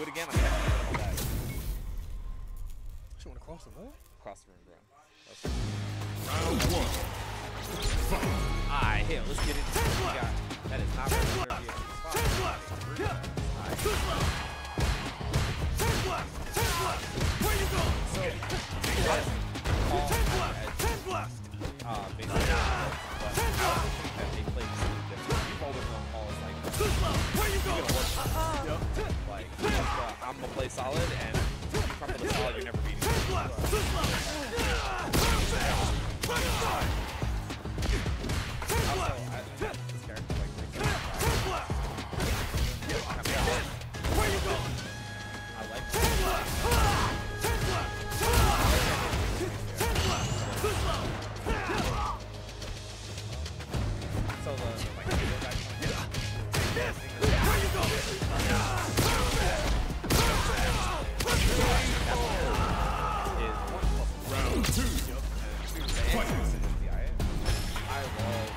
it again, I'm gonna back. She wanna cross the wall? Cross the room, bro. Round one. Fight. Alright, hell, let's get it. That is not going to be a spot. Where you going? So, basically, but I also think that they play two different. You've always known Paul is like, Where you going? like, I'm gonna play solid, and if you come for the solid, you're never beating me. Also, this character, like, Where you going? I like so the like Where you going? Round two. Fight. I love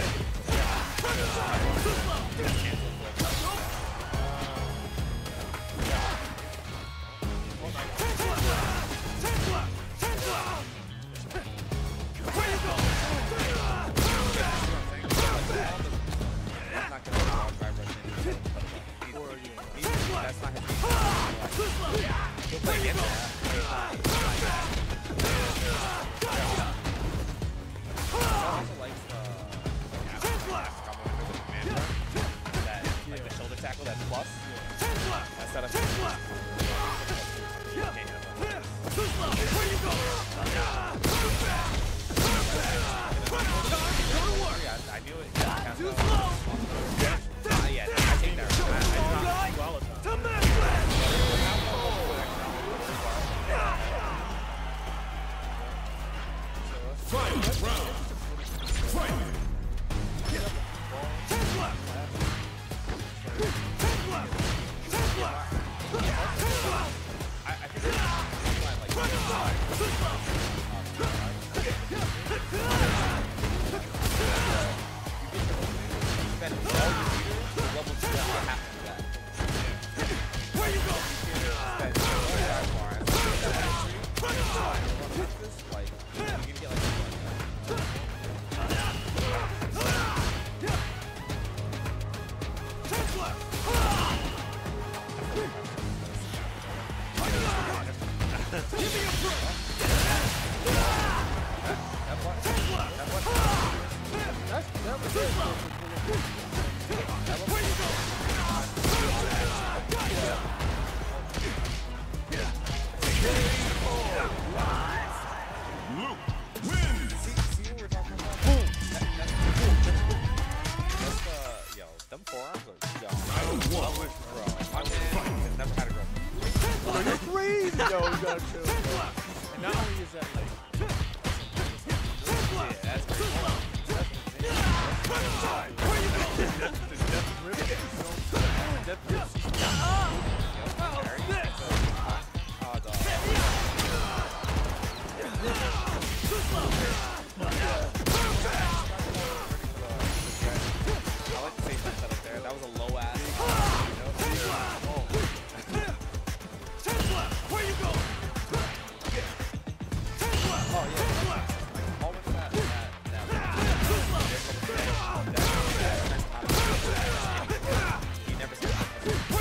tackle that's plus. That's set up. I knew it. Yeah, I take that. Fight. Round. Fight. And not only is that like that was a low ass. where you going? Oh yeah. Always that he never said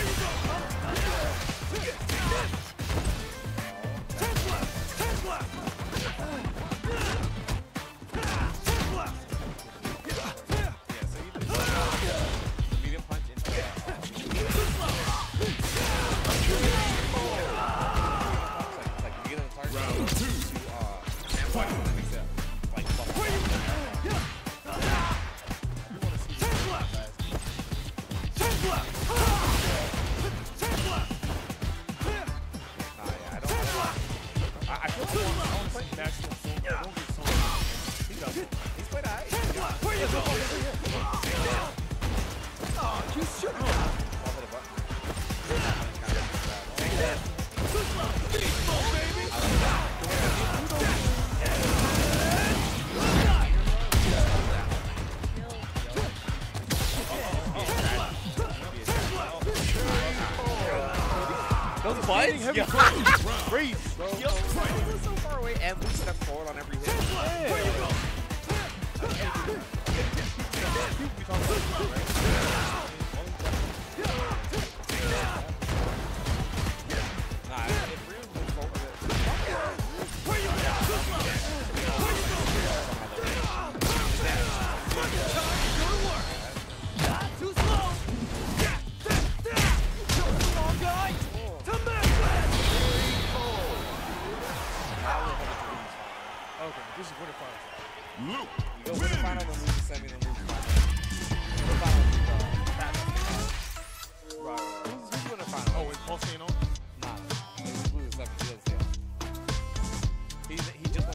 Those Getting buttons? heavy Yo. crunch. Crazy, bro. Yo, he was so far away and Luke stepped forward on every hit. Yeah. Where you go? People be talking about this, right? Nah, if Ryu moves forward, Where you go? Good work. Too slow. Come on, guy. To Midwest. Okay, this is winter finals. Luke, you go win the win. final, then lose the semi, then lose the final. The final is Right. who's winning the final? Oh, is Paul staying on? Nah, he loses the semi, he doesn't stay on. He just